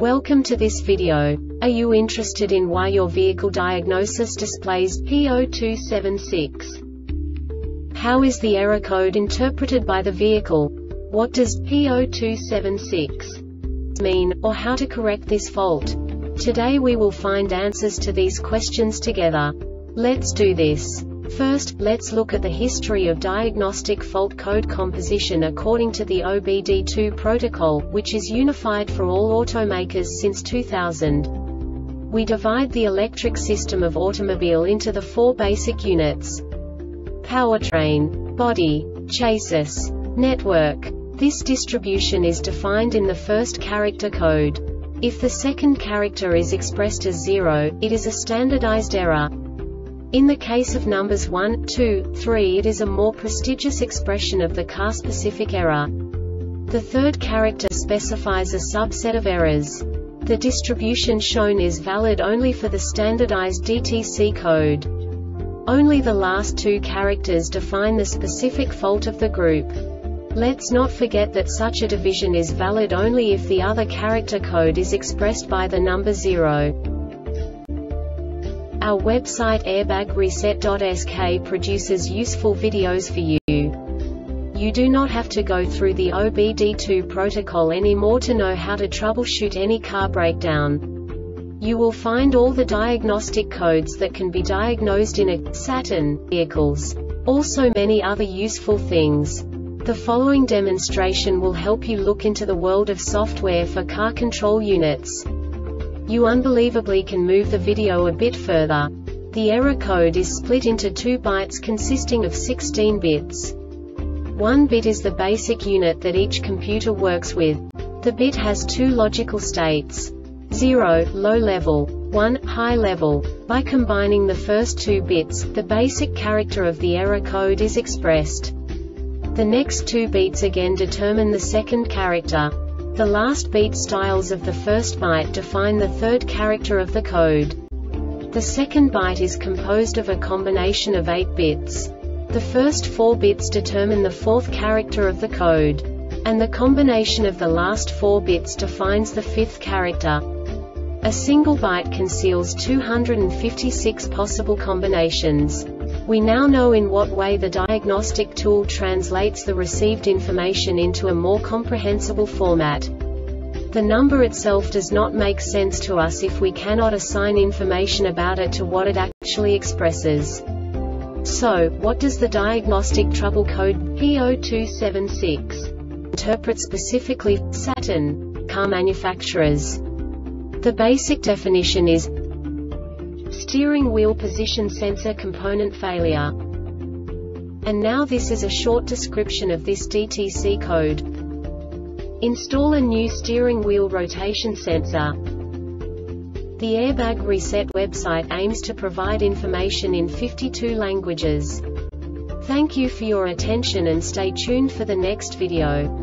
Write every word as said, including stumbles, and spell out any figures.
Welcome to this video. Are you interested in why your vehicle diagnosis displays P zero two seven six? How is the error code interpreted by the vehicle? What does P zero two seven six mean, or how to correct this fault? Today we will find answers to these questions together. Let's do this. First, let's look at the history of diagnostic fault code composition according to the O B D two protocol, which is unified for all automakers since two thousand. We divide the electric system of automobile into the four basic units: powertrain, body, chassis, network. This distribution is defined in the first character code. If the second character is expressed as zero, it is a standardized error. In the case of numbers one, two, three, it is a more prestigious expression of the car-specific error. The third character specifies a subset of errors. The distribution shown is valid only for the standardized D T C code. Only the last two characters define the specific fault of the group. Let's not forget that such a division is valid only if the other character code is expressed by the number zero. Our website airbag reset dot S K produces useful videos for you. You do not have to go through the O B D two protocol anymore to know how to troubleshoot any car breakdown. You will find all the diagnostic codes that can be diagnosed in a Saturn vehicles. Also many other useful things. The following demonstration will help you look into the world of software for car control units. You unbelievably can move the video a bit further. The error code is split into two bytes consisting of sixteen bits. One bit is the basic unit that each computer works with. The bit has two logical states: zero, low level, one, high level. By combining the first two bits, the basic character of the error code is expressed. The next two bits again determine the second character. The last beat styles of the first byte define the third character of the code. The second byte is composed of a combination of eight bits. The first four bits determine the fourth character of the code. And the combination of the last four bits defines the fifth character. A single byte conceals two hundred fifty-six possible combinations. We now know in what way the diagnostic tool translates the received information into a more comprehensible format. The number itself does not make sense to us if we cannot assign information about it to what it actually expresses. So, what does the diagnostic trouble code P zero two seven six interpret specifically for Saturn car manufacturers? The basic definition is steering wheel position sensor component failure. And now this is a short description of this D T C code. Install a new steering wheel rotation sensor. The Airbag Reset website aims to provide information in fifty-two languages. Thank you for your attention and stay tuned for the next video.